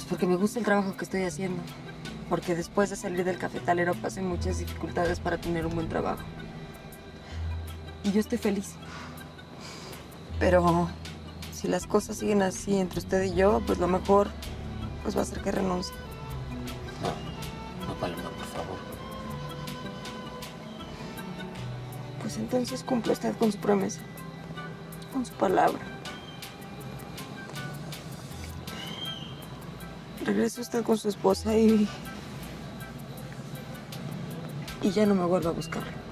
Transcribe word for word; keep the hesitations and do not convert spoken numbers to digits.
porque me gusta el trabajo que estoy haciendo. Porque después de salir del cafetalero pasé muchas dificultades para tener un buen trabajo. Y yo estoy feliz. Pero si las cosas siguen así entre usted y yo, pues lo mejor pues va a ser que renuncie. No, no, Paloma, por favor. Pues entonces cumple usted con su promesa, con su palabra. Regrese usted con su esposa y... y ya no me vuelva a buscar.